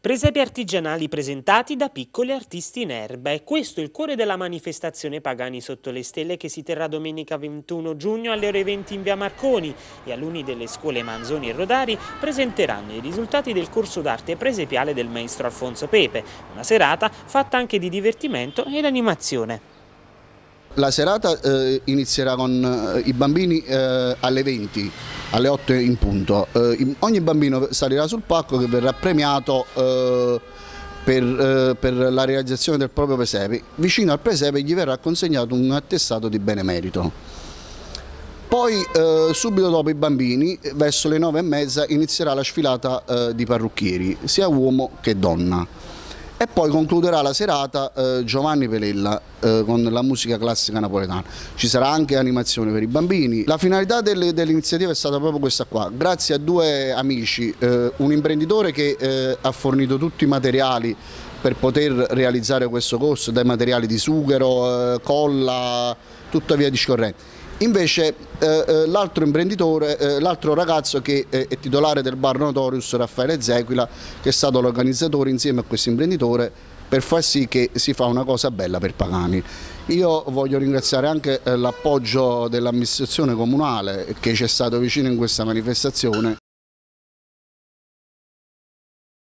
Presepi artigianali presentati da piccoli artisti in erba. È questo il cuore della manifestazione Pagani sotto le stelle che si terrà domenica 21 giugno alle ore 20 in via Marconi. Gli alunni delle scuole Manzoni e Rodari presenteranno i risultati del corso d'arte presepiale del maestro Alfonso Pepe. Una serata fatta anche di divertimento ed animazione. La serata inizierà con i bambini alle 20, alle 8 in punto. Ogni bambino salirà sul palco che verrà premiato per la realizzazione del proprio presepe. Vicino al presepe gli verrà consegnato un attestato di benemerito. Poi subito dopo i bambini, verso le 9:30, inizierà la sfilata di parrucchieri, sia uomo che donna. E poi concluderà la serata Giovanni Pelella con la musica classica napoletana. Ci sarà anche animazione per i bambini. La finalità dell'iniziativa è stata proprio questa qua. Grazie a due amici, un imprenditore che ha fornito tutti i materiali per poter realizzare questo corso, dai materiali di sughero, colla, tutta via discorrendo. Invece l'altro imprenditore, l'altro ragazzo che è titolare del bar Notorious, Raffaele Zequila, che è stato l'organizzatore insieme a questo imprenditore per far sì che si fa una cosa bella per Pagani. Io voglio ringraziare anche l'appoggio dell'amministrazione comunale che ci è stato vicino in questa manifestazione